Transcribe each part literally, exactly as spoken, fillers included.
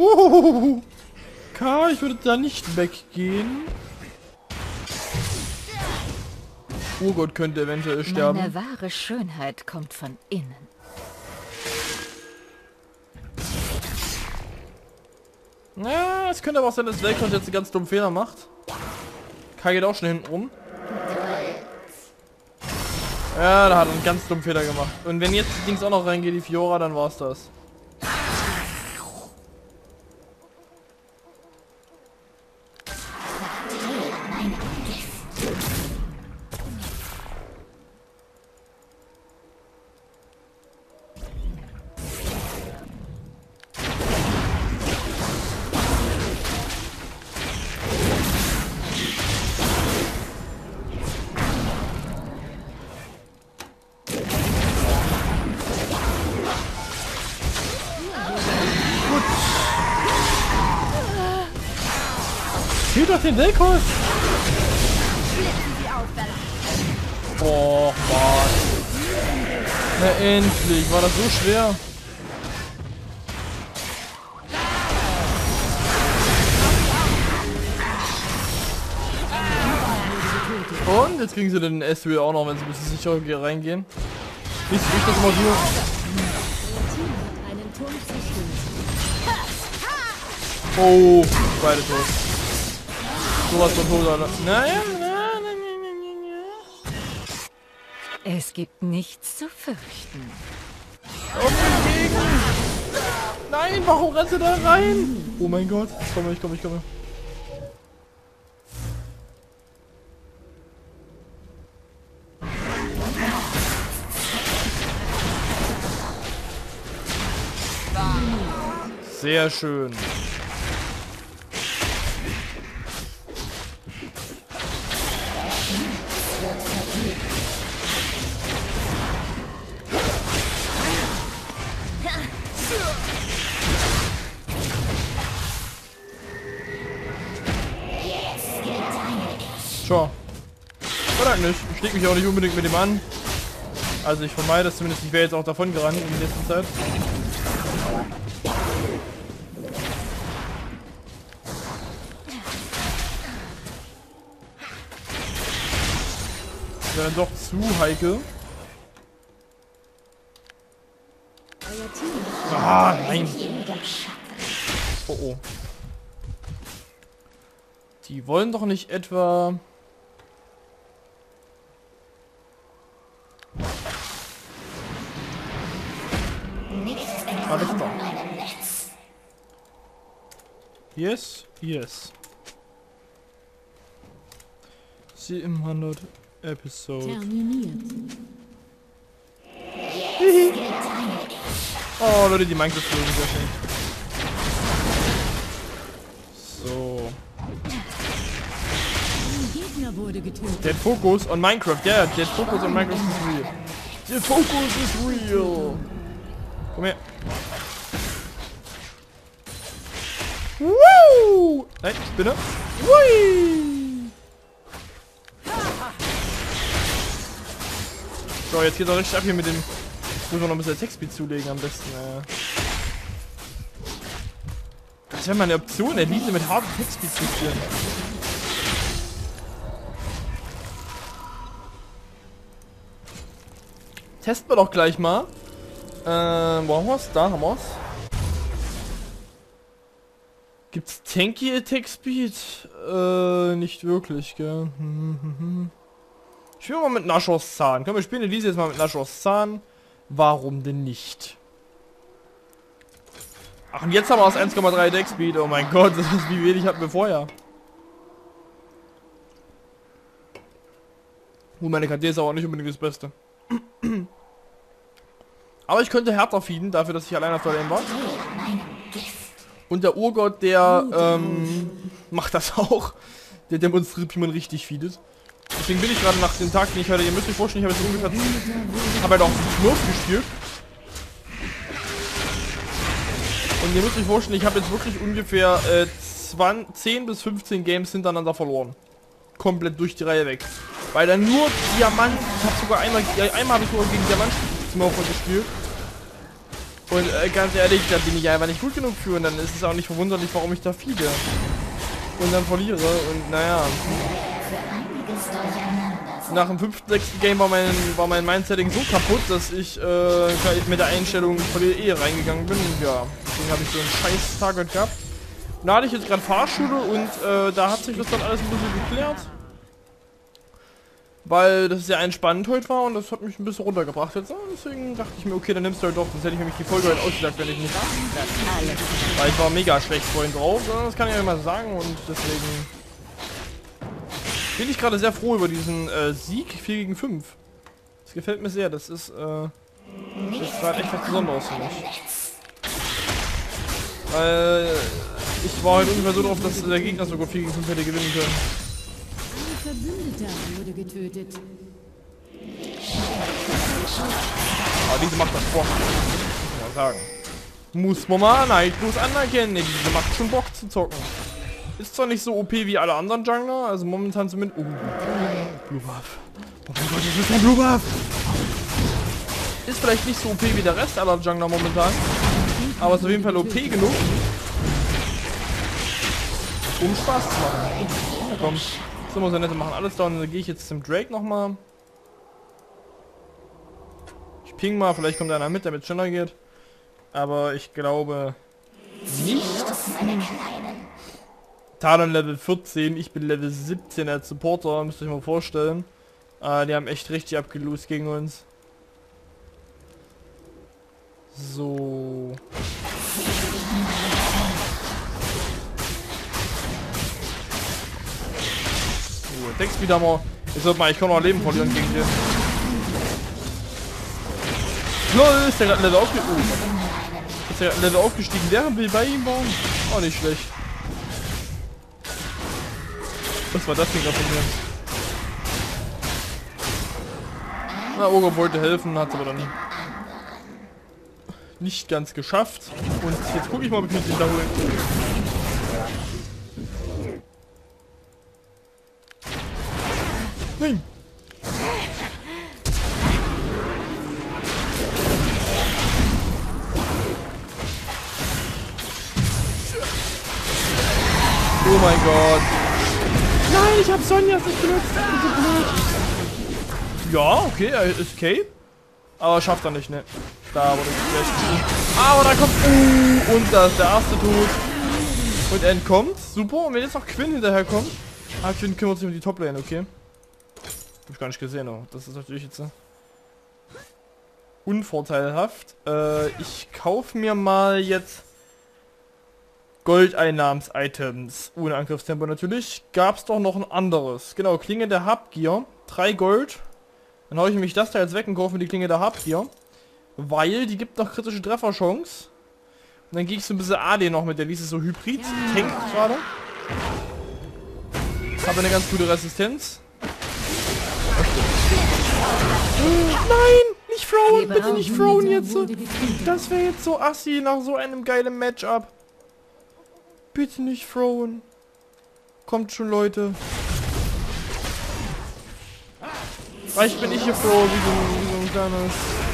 Uh, K, ich würde da nicht weggehen. Urgott könnte eventuell sterben. Meine wahre Schönheit kommt von innen. Ja, es könnte aber auch sein, dass Velkont jetzt einen ganz dummen Fehler macht. Kai geht auch schon hinten rum. Ja, da hat er einen ganz dummen Fehler gemacht. Und wenn jetzt die Dings auch noch reingeht, die Fiora, dann war's das. Spiel doch den Velkont! Oh Mann. Na endlich, war das so schwer? Und jetzt kriegen sie den S-Wheel auch noch, wenn sie ein bisschen sicher hier reingehen. Wie ist das immer so? Oh, beide tot. Sowas von tot, Alter. Naja, na, na, na, na, na. Es gibt nichts zu fürchten. Auf den Gegner! Nein, warum rennst du da rein? Oh mein Gott. Ich komme, ich komme, ich komme. Sehr schön. Tja. Oder nicht. Ich leg mich auch nicht unbedingt mit dem an. Also ich vermeide es zumindest. Ich wäre jetzt auch davon gerannt in der letzten Zeit. Das wäre dann doch zu heikel. Ah, nein. Oh oh. Die wollen doch nicht etwa... Alles klar. Yes, yes. siebenhundert Episode. Oh Leute, die Minecraft sind sehr schön. So. Der Fokus on Minecraft, ja, yeah, der Fokus on Minecraft ist real. Der Fokus ist real. Komm her. Woo! Nein, Spinne. Wui! So, jetzt geht's auch richtig ab hier mit dem... Jetzt muss man noch ein bisschen Textspeed zulegen am besten. Äh. Das wäre mal eine Option, Elise mit hartem Textspeed zu spielen. Testen wir doch gleich mal. Ähm, wo haben wir's? Da haben wir's. Gibt's tanky Attack Speed? Äh, nicht wirklich, gell? Ich spiele mal mit Nashors Zahn. Können wir spielen Elise jetzt mal mit Nashors Zahn? Warum denn nicht? Ach, und jetzt haben wir aus eins Komma drei Attack Speed. Oh mein Gott, das ist wie wenig hatten wir vorher. Und meine K D ist aber auch nicht unbedingt das Beste. Aber ich könnte härter feeden, dafür, dass ich allein auf der Lane war. Und der Urgott, der ähm, macht das auch. Der demonstriert, wie man richtig feedet. Deswegen bin ich gerade nach den Tag, den ich hatte. Ihr müsst euch vorstellen, ich habe jetzt ungefähr... habe halt auch Smurf gespielt. Und ihr müsst euch vorstellen, ich habe jetzt wirklich ungefähr äh, zwanzig, zehn bis fünfzehn Games hintereinander verloren. Komplett durch die Reihe weg. Weil dann nur Diamant... Ich habe sogar einmal... Ja, einmal habe ich sogar gegen Diamant Smurf gespielt. Und äh, ganz ehrlich, da bin ich einfach nicht gut genug für und dann ist es auch nicht verwunderlich, warum ich da feede. Und dann verliere und naja. Nach dem fünften, sechsten Game war mein, war mein Mindsetting so kaputt, dass ich äh, mit der Einstellung von der Ehe reingegangen bin. Und ja, deswegen habe ich so einen scheiß Tag heute gehabt. Und da hatte ich jetzt gerade Fahrschule und äh, da hat sich das dann alles ein bisschen geklärt. Weil das sehr entspannend heute war und das hat mich ein bisschen runtergebracht jetzt. Und deswegen dachte ich mir, okay, dann nimmst du halt doch. Sonst hätte ich nämlich die Folge heute ausgedacht, wenn ich nicht. Weil ich war mega schlecht vorhin drauf, das kann ich euch mal sagen und deswegen bin ich gerade sehr froh über diesen äh, Sieg vier gegen fünf. Das gefällt mir sehr, das ist, äh, das ist gerade echt was Besonderes für mich. Weil ich war heute ungefähr so drauf, dass der Gegner sogar vier gegen fünf hätte gewinnen können. Verbündeter wurde getötet. Aber diese macht das Bock, muss man sagen. Muss man mal neidlos anerkennen, diese macht schon Bock zu zocken. Ist zwar nicht so O P wie alle anderen Jungler, also momentan zumindest... Oh, Blue Buff. Oh mein Gott, das ist ein Blue Buff! Ist vielleicht nicht so O P wie der Rest aller Jungler momentan, aber ist auf jeden Fall O P genug, um Spaß zu machen. Ja, komm. So muss er nett machen. Alles down, dann gehe ich jetzt zum Drake nochmal. Ich ping mal, vielleicht kommt einer mit, damit es schneller geht. Aber ich glaube nicht. Talon Level vierzehn, ich bin Level siebzehn als Supporter, müsst ihr euch mal vorstellen. Äh, die haben echt richtig abgelost gegen uns. So. So, denkst wieder mal. Ich sollte mal, ich kann noch Leben verlieren gegen den. Lol, ist der gerade Level aufgestiegen? Oh. Ist der gerade Level aufgestiegen, während wir bei ihm waren? Auch nicht schlecht. Was war das denn gerade von mir? Na, Ogre wollte helfen, hat es aber dann nicht ganz geschafft. Und jetzt gucke ich mal, ob ich mich den da hole. Nein! Oh mein Gott! Nein, ich hab Sonjas nicht benutzt! Das ist so blöd! Ja, okay, er ist Escape. Aber schafft er nicht, ne? Da wurde ich Aber da kommt... Uh, und da ist der erste tot. Und entkommt. Super. Und wenn jetzt noch Quinn hinterherkommt... Ah, Quinn kümmert sich um die Toplane, okay. Hab ich gar nicht gesehen, oh. Das ist natürlich jetzt... Äh, unvorteilhaft. Äh, ich kaufe mir mal jetzt... Goldeinnahms-Items. Ohne Angriffstempo natürlich. Gab es doch noch ein anderes. Genau, Klinge der Habgier. drei Gold. Dann hau ich nämlich das da jetzt weg und kaufe mir die Klinge der Habgier. Weil die gibt noch kritische Trefferchance. Und dann gehe ich so ein bisschen A D noch mit. Der ließ es so Hybrid. Tank gerade. Habe eine ganz gute Resistenz. Nein! Nicht throwen! Bitte nicht throwen jetzt! Das wäre jetzt so assi nach so einem geilen Matchup. Bitte nicht throwen. Kommt schon, Leute. Vielleicht bin ich hier froh, wie so, wie so ein kleines...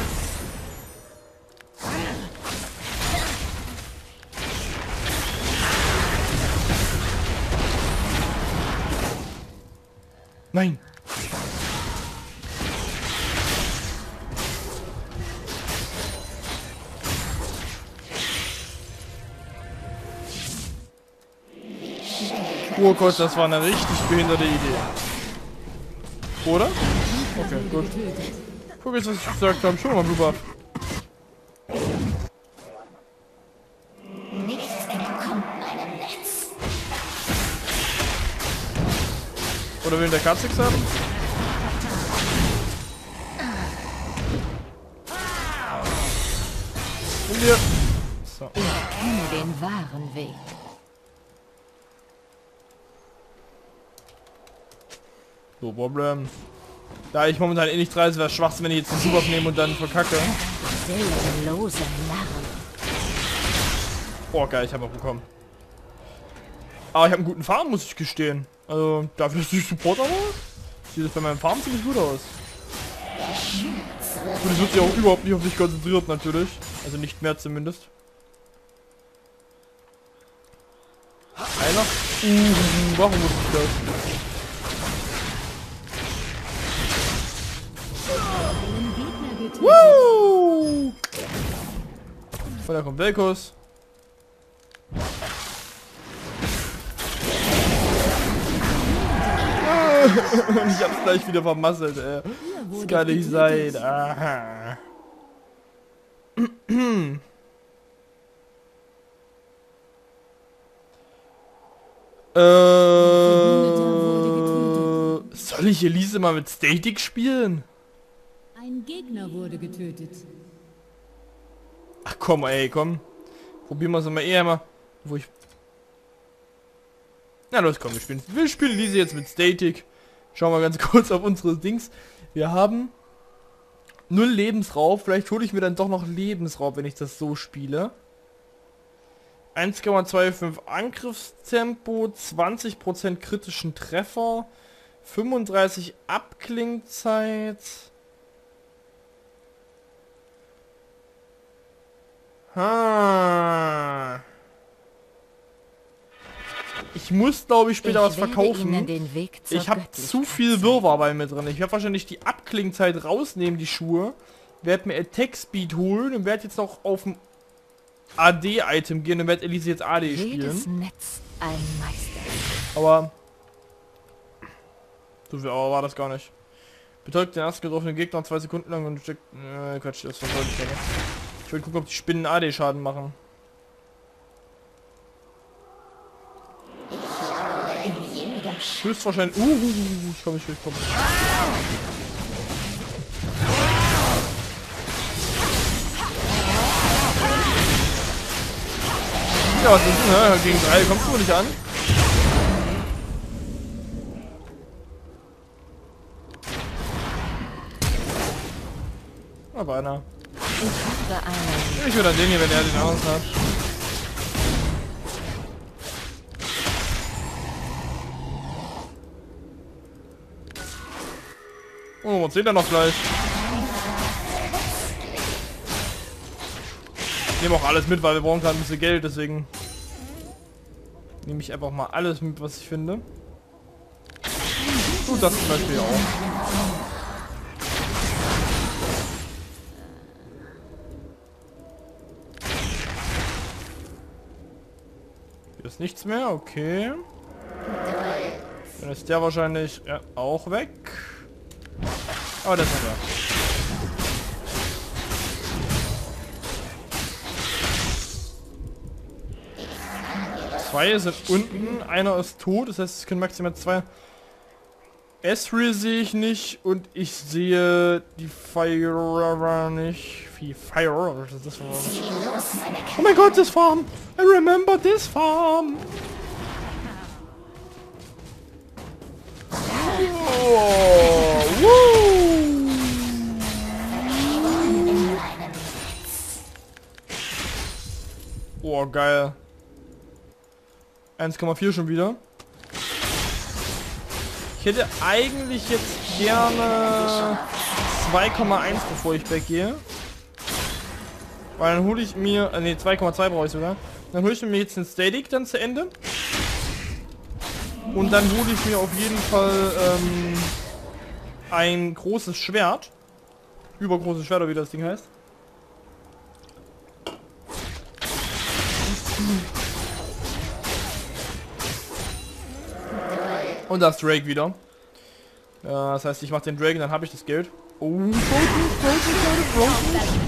Nein! Oh Gott, das war eine richtig behinderte Idee. Oder? Okay, gut. Guck jetzt, was ich gesagt habe. Schon mal Blue Buff. Oder will der K sechs haben? Nimm dir. So. Ich kenne den wahren Weg. So, Problem. Da ich momentan eh nicht dreist, wäre es Schwachsinn, wenn ich jetzt den Super nehme und dann verkacke. Seelenlose Narren. Boah, geil, ich habe auch bekommen. Aber ich habe einen guten Farm, muss ich gestehen. Also, dafür, dass ich Supporter war, sieht das bei meinem Farm ziemlich gut aus. Und ich wird sich auch überhaupt nicht auf dich konzentriert, natürlich. Also nicht mehr zumindest. Einer? Uh, warum muss ich das? Einen Gegner getötet. Woo! Und da kommt Velkos. Ich hab's gleich wieder vermasselt, ey. Das kann nicht sein. Aha. äh, soll ich Elise mal mit Static spielen? Ein Gegner wurde getötet. Ach komm, ey, komm. Probieren wir es mal eher mal. Wo ich... Na los, komm, wir spielen. Wir spielen Elise jetzt mit Static. Schauen wir ganz kurz auf unsere Dings. Wir haben null Lebensraub. Vielleicht hole ich mir dann doch noch Lebensraub, wenn ich das so spiele. eins Komma fünfundzwanzig Angriffstempo, zwanzig Prozent kritischen Treffer, fünfunddreißig Abklingzeit. Ha. Ich muss, glaube ich, später Ich was werde verkaufen. Ihnen den Weg zur Ich habe Göttlichkeit zu viel zeigen. Wirrwarr bei mir drin. Ich werde wahrscheinlich die Abklingzeit rausnehmen, die Schuhe. Werde mir Attack Speed holen und werde jetzt noch auf ein A D-Item gehen und werde Elise jetzt A D Jedes spielen. Netz ein Meister. Aber... So viel aber war das gar nicht. Betäubt den ersten getroffenen Gegner zwei Sekunden lang und steckt... Äh, Quatsch, das wollte ich ja nicht. Ich will gucken, ob die Spinnen A D-Schaden machen. Höchstwahrscheinlich... Uh, uh, uh, ich komme nicht, ich komme nicht. Ja, was ist denn, ne? Gegen drei kommst du nicht an. Aber einer. Ich habe einen. Ich will dann den hier, wenn er den anderen hat. Oh, was sehen wir noch gleich? Ich nehme auch alles mit, weil wir brauchen gerade ein bisschen Geld, deswegen nehme ich einfach mal alles mit, was ich finde. Und das zum Beispiel auch. Hier ist nichts mehr, okay. Dann ist der wahrscheinlich ja, auch weg. Aber das ist er. Zwei sind unten, einer ist tot, das heißt es können maximal zwei. Ezreal sehe ich nicht und ich sehe die Fire nicht. Wie Fire? Was ist das für ein... Oh mein Gott, this farm! I remember this farm! Oh, woo. Oh, geil. eins Komma vier schon wieder. Ich hätte eigentlich jetzt gerne zwei Komma eins, bevor ich weggehe. Weil dann hole ich mir... Äh, ne, zwei Komma zwei brauche ich sogar. Dann hole ich mir jetzt den Static dann zu Ende. Und dann hole ich mir auf jeden Fall ähm, ein großes Schwert. Übergroßes Schwert, oder wie das Ding heißt. Und das Drake wieder. Ja, das heißt, ich mache den Drake, dann habe ich das Geld. Oh, Broken, Broken, Broken.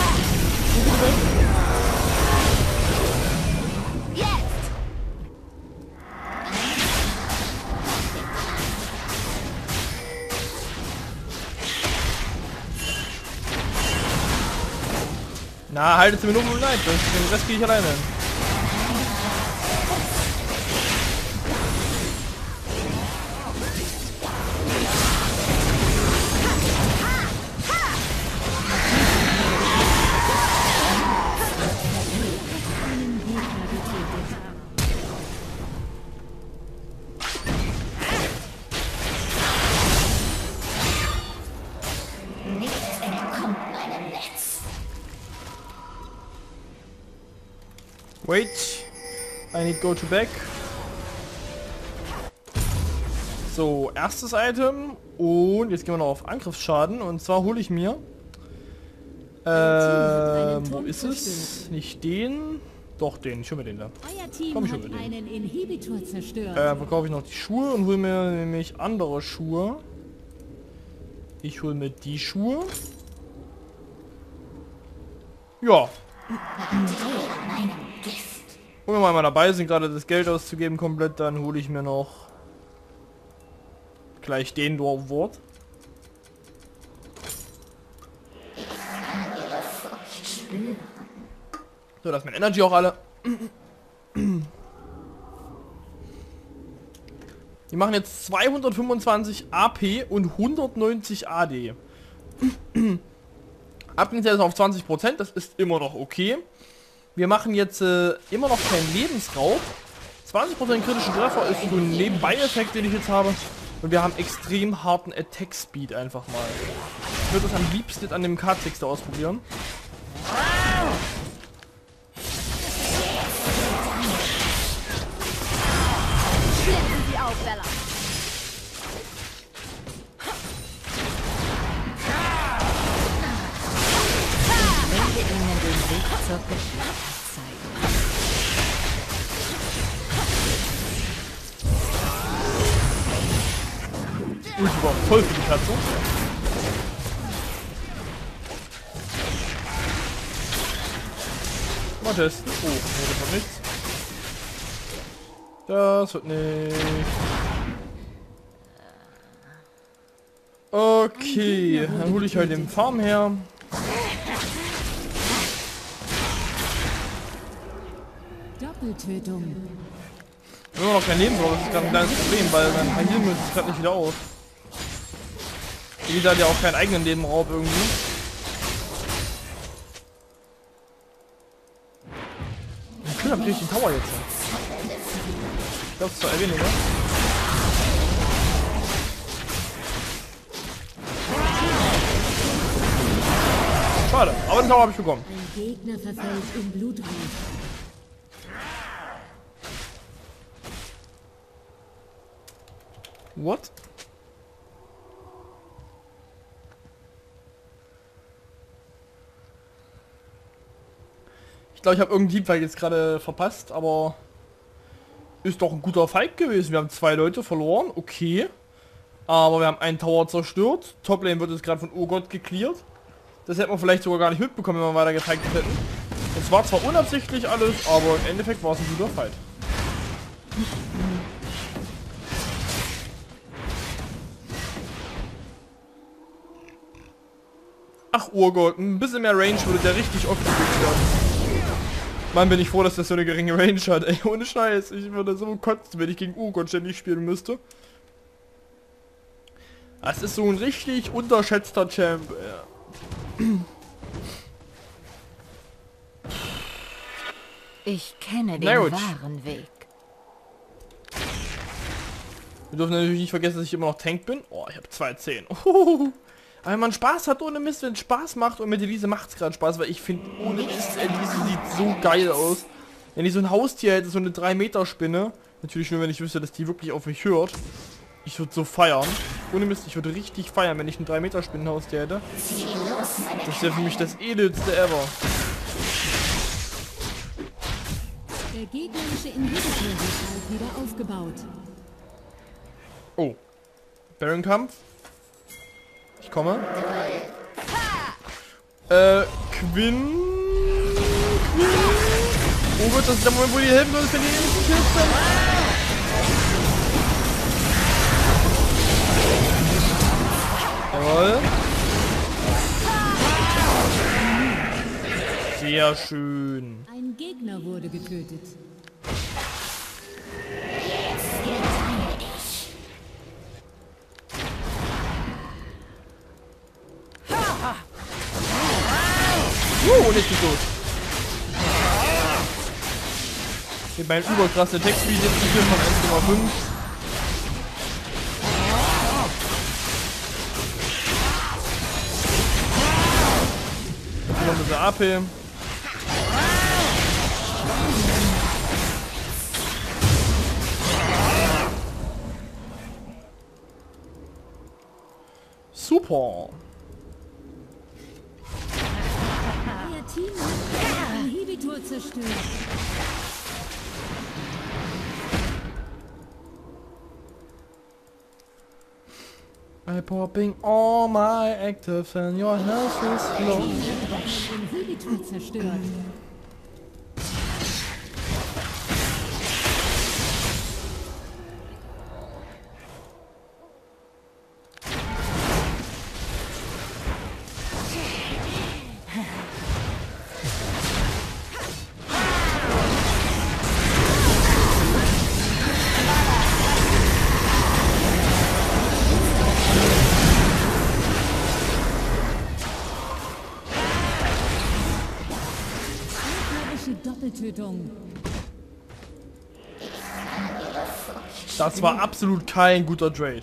Na, haltet mir nur nur leid, den Rest gehe ich alleine. Wait. I need go to back. So, erstes Item. Und jetzt gehen wir noch auf Angriffsschaden. Und zwar hole ich mir... Äh, wo ist es? Nicht den. Doch, den. Ich hole mir den da. Euer Team Komm, ich hat hol mir den. einen Inhibitor zerstört. Äh, verkaufe ich noch die Schuhe und hole mir nämlich andere Schuhe. Ich hole mir die Schuhe. Ja. Und wenn wir mal dabei sind, gerade das Geld auszugeben komplett, dann hole ich mir noch gleich den Wort. So, das ist mein Energy auch alle. Die machen jetzt zweihundertfünfundzwanzig A P und hundertneunzig A D. Abgesetzt auf zwanzig Prozent, das ist immer noch okay. Wir machen jetzt äh, immer noch keinen Lebensraub. zwanzig Prozent kritischen Treffer ist so ein Nebenbei-Effekt, den ich jetzt habe. Und wir haben extrem harten Attack Speed einfach mal. Ich würde das am liebsten an dem K sechs da ausprobieren. Sie auf, Bella. Ich werde Ihnen den Weg zur Geschichte zeigen. Ulti war voll für die Katze. Mal testen. Oh, nee, das wird nichts. Das wird nicht. Okay, dann hole ich halt den Farm her. Doppeltötung. Immer noch kein Leben, aber das ist gerade ein kleines Problem, weil mein Heal ist gerade nicht wieder auf. Jeder hat ja auch keinen eigenen Lebenraub irgendwie. Ich will natürlich den Tower jetzt. Ich glaube, es ist zwar weniger. Schade, aber den Tower habe ich bekommen. Ein Gegner verfällt in Blutrausch. What? Ich glaube, ich habe irgendeinen Teamfight jetzt gerade verpasst, aber ist doch ein guter Fight gewesen. Wir haben zwei Leute verloren, okay. Aber wir haben einen Tower zerstört. Toplane wird jetzt gerade von Urgot gecleart. Das hätten wir vielleicht sogar gar nicht mitbekommen, wenn wir weiter gezeigt hätten. Es war zwar unabsichtlich alles, aber im Endeffekt war es ein guter Fight. Ach, Urgot, ein bisschen mehr Range würde der richtig oft gespielt werden. Mann, bin ich froh, dass der so eine geringe Range hat, ey, ohne Scheiß. Ich würde so kotzen, wenn ich gegen Urgot ständig spielen müsste. Das ist so ein richtig unterschätzter Champ, ja. Ich kenne den Na gut. wahren Weg. Wir dürfen natürlich nicht vergessen, dass ich immer noch Tank bin. Oh, ich habe zwei zehn. Oh. Aber wenn man Spaß hat ohne Mist, wenn es Spaß macht und mit Elise macht es gerade Spaß, weil ich finde, ohne Mist, Elise sieht so geil aus. Wenn ich so ein Haustier hätte, so eine drei Meter Spinne, natürlich nur wenn ich wüsste, dass die wirklich auf mich hört, ich würde so feiern. Ohne Mist, ich würde richtig feiern, wenn ich ein drei Meter Spinnenhaustier hätte. Das wäre für mich das edelste ever. Der gegnerische Inhibitor wird bald wieder aufgebaut. Oh. Baron-Kampf. Ich komme. Äh, Quinn. Quinn. Oh Gott, das ist der Moment, wo die helfen soll, wenn die nicht gekillt sind. Jawohl. Sehr schön. Ein Gegner wurde getötet. Uh, und jetzt geht's los. Mit meinem überkrasse Textvideo jetzt hier von eins Komma fünf. Jetzt noch ein bisschen A P. Super. Euer Team hat einen Inhibitor zerstört. I popping all my active and your health is low. Einen Inhibitor zerstört. Doppeltötung. Das war absolut kein guter Trade.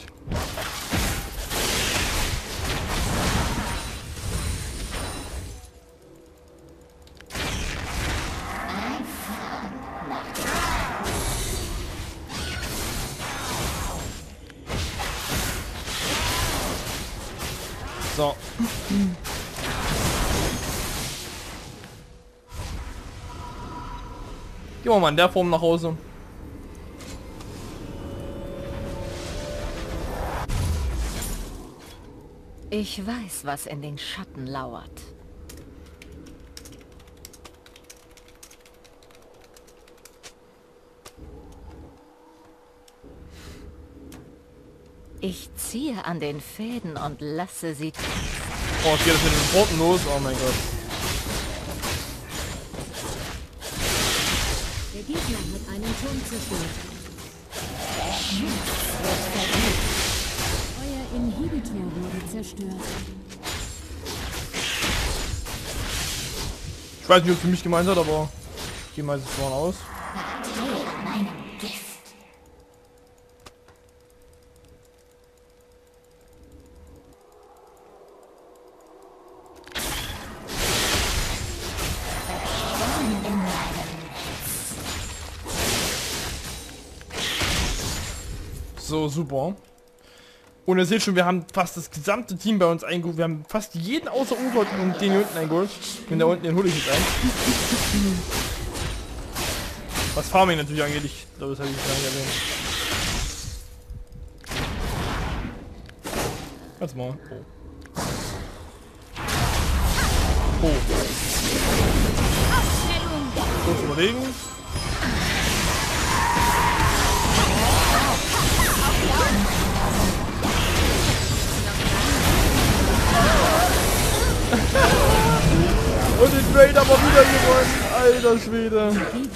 So. Gehen wir mal in der Form nach Hause. Ich weiß, was in den Schatten lauert. Ich ziehe an den Fäden und lasse sie tanzen. Oh, es geht jetzt mit den Porten los. Oh mein Gott. Der Gegner hat einen Turm zerstört. Euer Inhibitor wurde zerstört. Ich weiß nicht, ob es für mich gemeint hat, aber ich gehe mal jetzt vorne aus. So, super. Und ihr seht schon, wir haben fast das gesamte Team bei uns eingeholt. Wir haben fast jeden außer Uwe und den hier unten eingeholt. Und da unten, den hole ich jetzt ein. Was Farming natürlich angeht, ich glaube, das habe ich gar nicht erwähnt. Warte mal. Oh. Oh. Kurz überlegen. Und den Trade aber wieder gewonnen. Alter Schwede.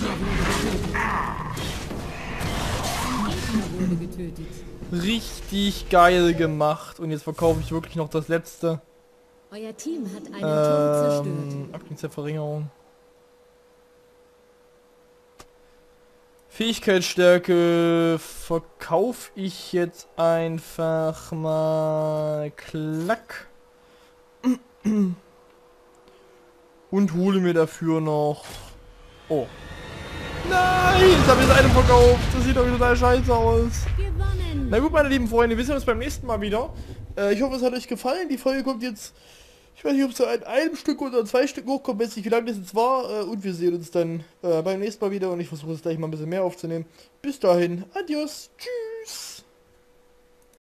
Wurde getötet. Richtig geil gemacht. Und jetzt verkaufe ich wirklich noch das letzte. Euer Team hat einen Turm zerstört. Ähm, Abklingungsverringerung. Fähigkeitsstärke verkaufe ich jetzt einfach mal klack. Und hole mir dafür noch... Oh. Nein, ich habe jetzt eine verkauft. Das sieht doch wieder total scheiße aus. Gewonnen. Na gut, meine lieben Freunde, wir sehen uns beim nächsten Mal wieder. Äh, ich hoffe, es hat euch gefallen. Die Folge kommt jetzt... Ich weiß nicht, ob es in einem Stück oder zwei Stück hochkommt, weiß nicht, wie lange das jetzt war. Äh, und wir sehen uns dann äh, beim nächsten Mal wieder. Und ich versuche es gleich mal ein bisschen mehr aufzunehmen. Bis dahin. Adios. Tschüss.